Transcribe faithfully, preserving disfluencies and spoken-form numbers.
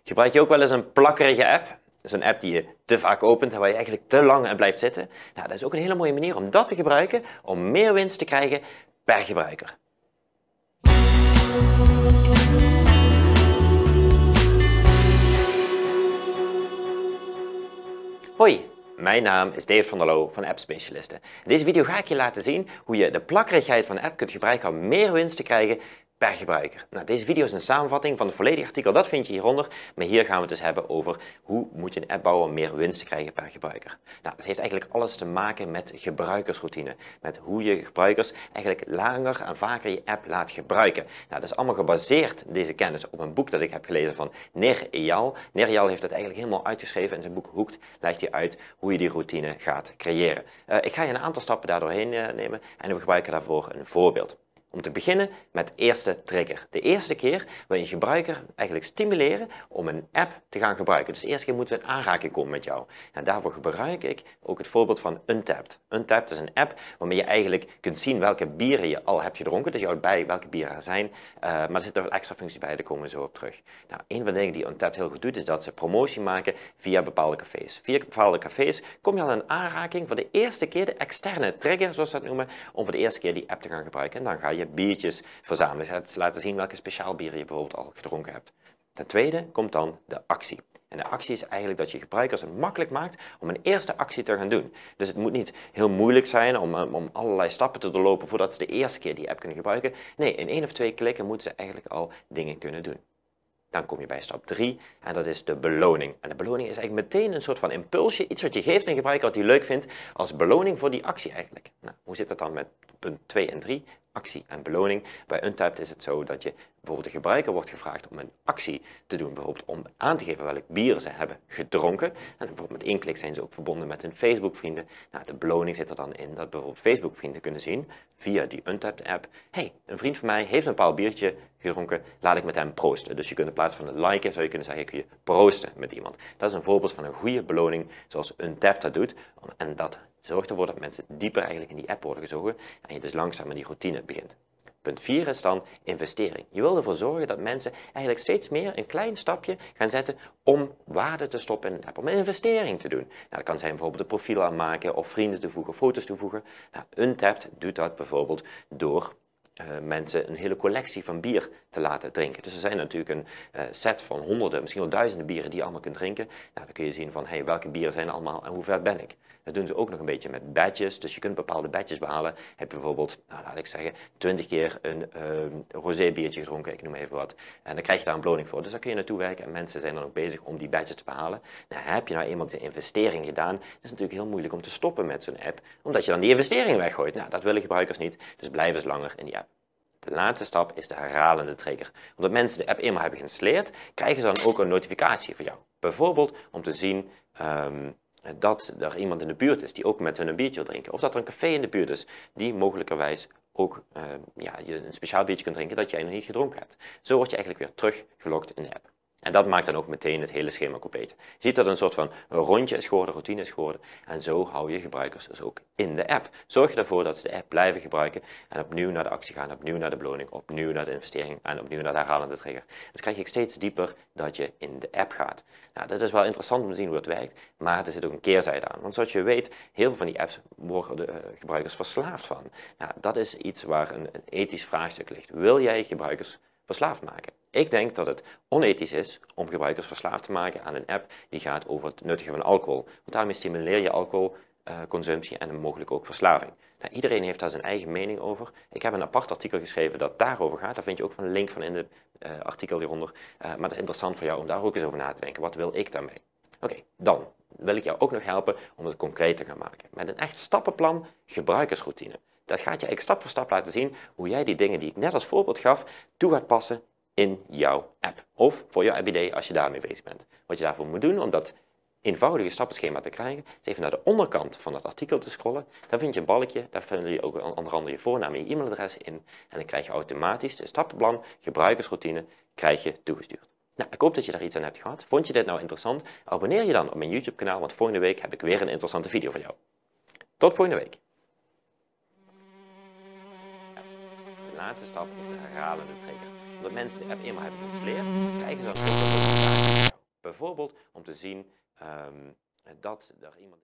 Gebruik je ook wel eens een plakkerige app? Zo'n app die je te vaak opent en waar je eigenlijk te lang aan blijft zitten. Nou, dat is ook een hele mooie manier om dat te gebruiken om meer winst te krijgen per gebruiker. Hoi, mijn naam is Dave van der Loo van App Specialisten. In deze video ga ik je laten zien hoe je de plakkerigheid van een app kunt gebruiken om meer winst te krijgen per gebruiker. Nou, deze video is een samenvatting van het volledige artikel, dat vind je hieronder. Maar hier gaan we het dus hebben over hoe moet je een app bouwen om meer winst te krijgen per gebruiker. Nou, dat heeft eigenlijk alles te maken met gebruikersroutine. Met hoe je gebruikers eigenlijk langer en vaker je app laat gebruiken. Nou, dat is allemaal gebaseerd, deze kennis, op een boek dat ik heb gelezen van Nir Eyal. Nir Eyal heeft het eigenlijk helemaal uitgeschreven. In zijn boek Hooked legt hij uit hoe je die routine gaat creëren. Uh, ik ga je een aantal stappen daar doorheen uh, nemen en we gebruiken daarvoor een voorbeeld. Om te beginnen met de eerste trigger. De eerste keer wil je een gebruiker eigenlijk stimuleren om een app te gaan gebruiken. Dus de eerste keer moet ze in aanraking komen met jou. En daarvoor gebruik ik ook het voorbeeld van Untappd. Untappd is een app waarmee je eigenlijk kunt zien welke bieren je al hebt gedronken. Dus je houdt bij welke bieren er zijn. Uh, maar er zitten nog extra functies bij, daar komen we zo op terug. Nou, een van de dingen die Untappd heel goed doet, is dat ze promotie maken via bepaalde cafés. Via bepaalde cafés kom je al in aanraking voor de eerste keer, de externe trigger, zoals ze dat noemen, om voor de eerste keer die app te gaan gebruiken. En dan ga je biertjes verzamelen. Dus laten zien welke speciaal bieren je bijvoorbeeld al gedronken hebt. Ten tweede komt dan de actie. En de actie is eigenlijk dat je gebruikers het makkelijk maakt om een eerste actie te gaan doen. Dus het moet niet heel moeilijk zijn om, om allerlei stappen te doorlopen voordat ze de eerste keer die app kunnen gebruiken. Nee, in één of twee klikken moeten ze eigenlijk al dingen kunnen doen. Dan kom je bij stap drie en dat is de beloning. En de beloning is eigenlijk meteen een soort van impulsje, iets wat je geeft aan een gebruiker wat hij leuk vindt als beloning voor die actie eigenlijk. Nou, hoe zit dat dan met punt twee en drie? Actie en beloning. Bij Untappd is het zo dat je bijvoorbeeld de gebruiker wordt gevraagd om een actie te doen, bijvoorbeeld om aan te geven welk bier ze hebben gedronken. En bijvoorbeeld met één klik zijn ze ook verbonden met hun Facebook vrienden. Nou, de beloning zit er dan in dat bijvoorbeeld Facebook vrienden kunnen zien via die Untappd app. Hey, een vriend van mij heeft een bepaald biertje gedronken, laat ik met hem proosten. Dus je kunt in plaats van het liken, zou je kunnen zeggen, kun je proosten met iemand. Dat is een voorbeeld van een goede beloning zoals Untappd dat doet. En dat zorgt ervoor dat mensen dieper eigenlijk in die app worden gezogen en je dus langzaam met die routine begint. Punt vier is dan investering. Je wil ervoor zorgen dat mensen eigenlijk steeds meer een klein stapje gaan zetten om waarde te stoppen in een app, om een investering te doen. Nou, dat kan zijn bijvoorbeeld een profiel aanmaken of vrienden toevoegen, foto's toevoegen. Nou, Untappd doet dat bijvoorbeeld door Uh, mensen een hele collectie van bier te laten drinken. Dus er zijn natuurlijk een uh, set van honderden, misschien wel duizenden bieren die je allemaal kunt drinken. Nou, dan kun je zien van hey, welke bieren zijn er allemaal en hoe ver ben ik. Dat doen ze ook nog een beetje met badges, dus je kunt bepaalde badges behalen. Heb je bijvoorbeeld, nou, laat ik zeggen, twintig keer een uh, rosé biertje gedronken, ik noem even wat. En dan krijg je daar een beloning voor. Dus daar kun je naartoe werken en mensen zijn dan ook bezig om die badges te behalen. Nou, heb je nou eenmaal die investering gedaan, is het natuurlijk heel moeilijk om te stoppen met zo'n app, omdat je dan die investering weggooit. Nou, dat willen gebruikers niet, dus blijven ze langer in die app. De laatste stap is de herhalende trigger. Omdat mensen de app eenmaal hebben geïnstalleerd, krijgen ze dan ook een notificatie van jou. Bijvoorbeeld om te zien um, dat er iemand in de buurt is die ook met hun een biertje wil drinken. Of dat er een café in de buurt is die mogelijkerwijs ook uh, ja, je een speciaal biertje kunt drinken dat jij nog niet gedronken hebt. Zo word je eigenlijk weer teruggelokt in de app. En dat maakt dan ook meteen het hele schema compleet. Je ziet dat het een soort van rondje is geworden, routine is geworden. En zo hou je gebruikers dus ook in de app. Zorg je ervoor dat ze de app blijven gebruiken en opnieuw naar de actie gaan, opnieuw naar de beloning, opnieuw naar de investering en opnieuw naar de herhalende trigger. Dus krijg je steeds dieper dat je in de app gaat. Nou, dat is wel interessant om te zien hoe het werkt, maar er zit ook een keerzijde aan. Want zoals je weet, heel veel van die apps worden de gebruikers verslaafd van. Nou, dat is iets waar een, een ethisch vraagstuk ligt. Wil jij gebruikers verslaafd maken? Ik denk dat het onethisch is om gebruikers verslaafd te maken aan een app die gaat over het nuttigen van alcohol. Want daarmee stimuleer je alcoholconsumptie en mogelijk ook verslaving. Nou, iedereen heeft daar zijn eigen mening over. Ik heb een apart artikel geschreven dat daarover gaat. Daar vind je ook een link van in het uh, artikel hieronder. Uh, maar dat is interessant voor jou om daar ook eens over na te denken. Wat wil ik daarmee? Oké, okay, dan wil ik jou ook nog helpen om het concreet te gaan maken. Met een echt stappenplan gebruikersroutine. Dat gaat je eigenlijk stap voor stap laten zien hoe jij die dingen die ik net als voorbeeld gaf, toe gaat passen in jouw app. Of voor jouw app idee als je daarmee bezig bent. Wat je daarvoor moet doen om dat eenvoudige stappenschema te krijgen, is even naar de onderkant van het artikel te scrollen. Daar vind je een balkje, daar vind je ook onder andere je voornaam en je e-mailadres in. En dan krijg je automatisch de stappenplan, gebruikersroutine, krijg je toegestuurd. Nou, ik hoop dat je daar iets aan hebt gehad. Vond je dit nou interessant? Abonneer je dan op mijn YouTube kanaal, want volgende week heb ik weer een interessante video voor jou. Tot volgende week. De laatste stap is de herhalende trigger. Omdat mensen de app eenmaal hebben geïnstalleerd, krijgen ze dan ook een notificatie van jou. Bijvoorbeeld om te zien um, dat er iemand